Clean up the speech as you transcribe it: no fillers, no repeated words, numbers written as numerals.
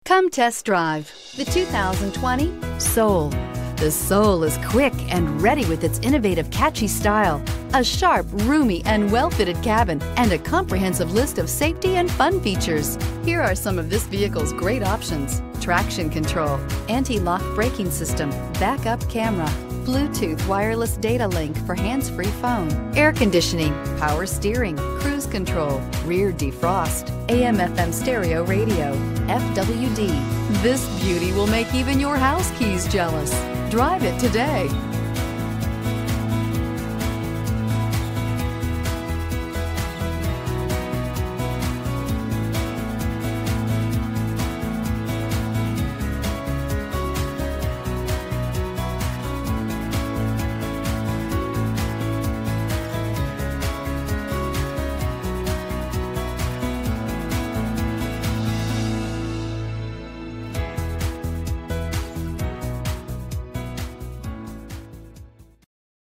Come test drive the 2020 Soul. The Soul is quick and ready with its innovative, catchy style, a sharp, roomy, and well-fitted cabin, and a comprehensive list of safety and fun features. Here are some of this vehicle's great options: traction control, anti-lock braking system, backup camera, Bluetooth wireless data link for hands-free phone, air conditioning, power steering, cruise control, rear defrost, AM/FM stereo radio, FWD. This beauty will make even your house keys jealous. Drive it today.